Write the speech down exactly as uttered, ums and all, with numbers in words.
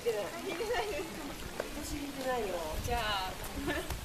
てない。私引いてないよ。 じゃあ